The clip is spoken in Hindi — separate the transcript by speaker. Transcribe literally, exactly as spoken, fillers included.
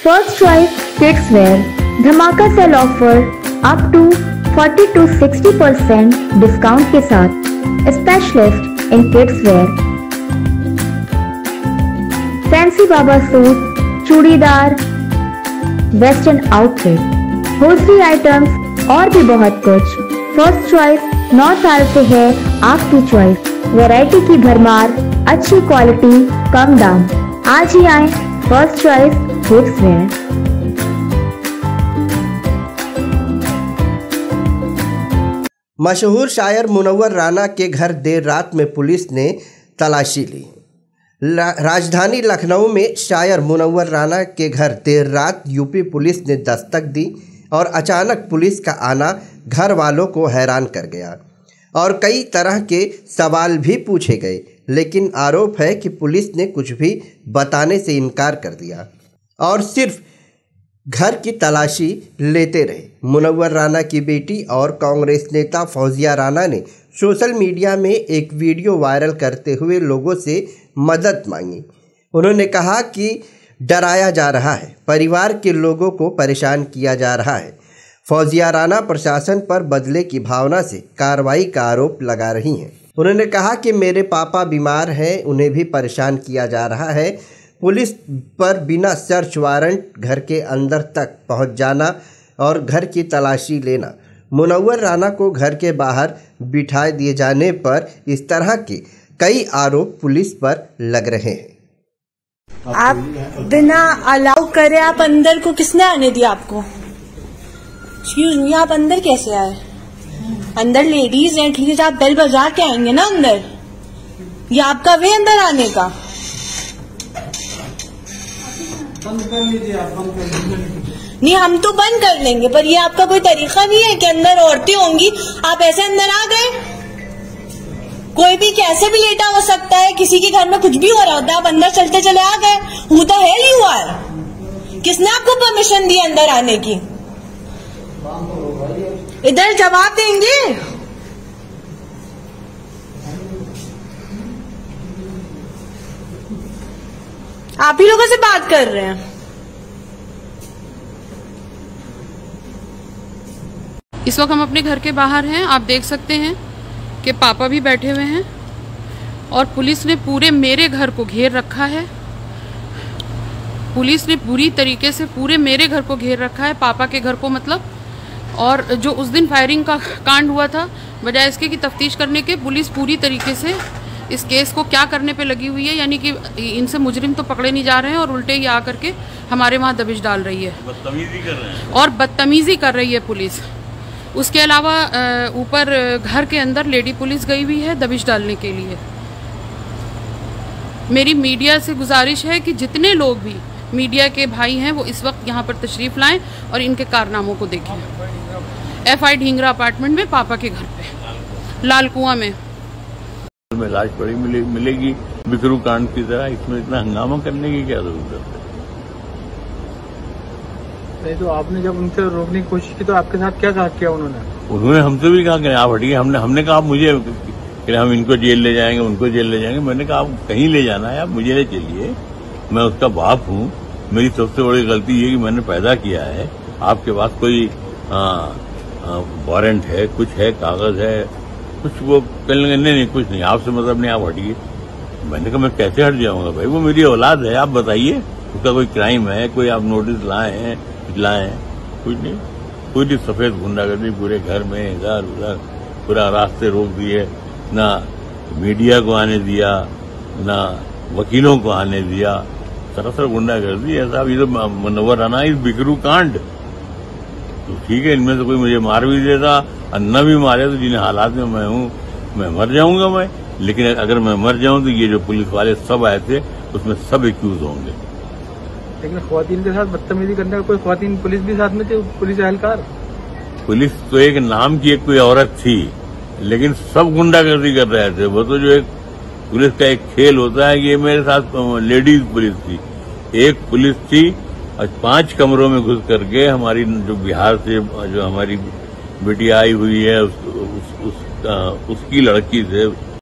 Speaker 1: फर्स्ट चॉइस किड्स वेयर धमाका sale offer up to forty to sixty percent discount के साथ। Specialist in kids wear, fancy बाबा suit, churidar, western outfit, hosiery items और भी बहुत कुछ। फर्स्ट चॉइस नौ साल से है आपकी चॉइस। वैरायटी की भरमार, अच्छी क्वालिटी, कम दाम। आज ही आए फर्स्ट चॉइस किड्स वेयर।
Speaker 2: मशहूर शायर मुनव्वर राना के घर देर रात में पुलिस ने तलाशी ली। राजधानी लखनऊ में शायर मुनव्वर राना के घर देर रात यूपी पुलिस ने दस्तक दी और अचानक पुलिस का आना घर वालों को हैरान कर गया और कई तरह के सवाल भी पूछे गए, लेकिन आरोप है कि पुलिस ने कुछ भी बताने से इनकार कर दिया और सिर्फ घर की तलाशी लेते रहे। मुनव्वर राना की बेटी और कांग्रेस नेता फौजिया राना ने सोशल मीडिया में एक वीडियो वायरल करते हुए लोगों से मदद मांगी। उन्होंने कहा कि डराया जा रहा है, परिवार के लोगों को परेशान किया जा रहा है। फौजिया राना प्रशासन पर बदले की भावना से कार्रवाई का आरोप लगा रही हैं। उन्होंने कहा कि मेरे पापा बीमार हैं, उन्हें भी परेशान किया जा रहा है। पुलिस पर बिना सर्च वारंट घर के अंदर तक पहुंच जाना और घर की तलाशी लेना, मुनव्वर राना को घर के बाहर बिठा दिए जाने पर इस तरह के कई आरोप पुलिस पर लग रहे हैं।
Speaker 3: आप बिना अलाउ करे आप अंदर को किसने आने दिया आपको? एक्सक्यूज मी, आप अंदर कैसे आए? अंदर लेडीज हैं, एटलीस्ट आप बेल बजा के आएंगे ना अंदर। ये आपका वे अंदर आने का?
Speaker 4: बंद कर लीजिए आप, बंद कर लीजिए।
Speaker 3: नहीं, हम तो बंद कर लेंगे, पर ये आपका कोई तरीका नहीं है कि अंदर औरतें होंगी आप ऐसे अंदर आ गए। कोई भी कैसे भी लेटा हो सकता है, किसी के घर में कुछ भी हो रहा होता है, आप अंदर चलते चले आ गए। Who the hell are you? किसने आपको परमिशन दी अंदर आने की? इधर जवाब देंगे। आप ही लोगों से बात कर रहे हैं।
Speaker 5: इस वक्त हम अपने घर के बाहर हैं। आप देख सकते हैं कि पापा भी बैठे हुए हैं और पुलिस ने पूरे मेरे घर को घेर रखा है। पुलिस ने पूरी तरीके से पूरे मेरे घर को घेर रखा है, पापा के घर को मतलब। और जो उस दिन फायरिंग का कांड हुआ था, बजाय इसके कि तफ्तीश करने के, पुलिस पूरी तरीके से इस केस को क्या करने पे लगी हुई है, यानी कि इनसे मुजरिम तो पकड़े नहीं जा रहे हैं और उल्टे ही आकर के हमारे वहाँ दबिश डाल रही है,
Speaker 6: बदतमीजी कर रहे हैं
Speaker 5: और बदतमीजी कर रही है पुलिस। उसके अलावा ऊपर घर के अंदर लेडी पुलिस गई हुई है दबिश डालने के लिए। मेरी मीडिया से गुजारिश है कि जितने लोग भी मीडिया के भाई हैं वो इस वक्त यहाँ पर तशरीफ लाएं और इनके कारनामों को देखें। एफ आई ढींगरा अपार्टमेंट में पापा के घर पे लाल कुआं में
Speaker 6: में लाश पड़ी मिले, मिलेगी बिकरू कांड की तरह। इसमें इतना हंगामा करने की क्या जरूरत है?
Speaker 4: नहीं तो आपने जब उनसे रोकने की कोशिश की तो आपके साथ क्या कहा किया उन्होंने?
Speaker 6: उन्होंने हमसे भी कहा कि आप हटिए। हमने हमने कहा मुझे कि हम इनको जेल ले जाएंगे, उनको जेल ले जाएंगे। मैंने कहा आप कहीं ले जाना है, आप मुझे ले चलिए, मैं उसका बाप हूँ। मेरी सबसे बड़ी गलती ये कि मैंने पैदा किया है। आपके पास कोई वारंट है, कुछ है, कागज है, कुछ? वो कहने नहीं नहीं कुछ नहीं, आपसे मतलब नहीं, आप हटिए। मैंने कहा मैं कैसे हट जाऊंगा भाई, वो मेरी औलाद है, आप बताइए उसका कोई क्राइम है, कोई आप नोटिस लाए हैं, लाए हैं? कुछ नहीं, कोई भी सफेद गुंडागर्दी पूरे घर में, इधर उधर पूरा रास्ते रोक दिए, ना मीडिया को आने दिया, ना वकीलों को आने दिया, सरासर गुंडागर्दी है साहब। ये तो मुनव्वर राना इस बिकरू कांड। तो ठीक है, इनमें से कोई मुझे मार भी देता और न भी मारे तो जिन हालात में मैं हूँ मैं मर जाऊंगा मैं। लेकिन अगर मैं मर जाऊं तो ये जो पुलिस वाले सब आए थे उसमें सब एक्यूज होंगे।
Speaker 4: लेकिन ख्वातीन के साथ बदतमीजी करने का कोई ख्वातीन पुलिस भी साथ में थे, पुलिस एहलकार?
Speaker 6: पुलिस तो एक नाम की एक कोई औरत थी, लेकिन सब गुंडागर्दी कर रहे थे। वो तो जो एक पुलिस का एक खेल होता है, ये मेरे साथ लेडीज पुलिस थी। एक पुलिस थी और पांच कमरों में घुस करके हमारी जो बिहार से जो हमारी बेटी आई हुई है उस, उस, उस, उसकी लड़की से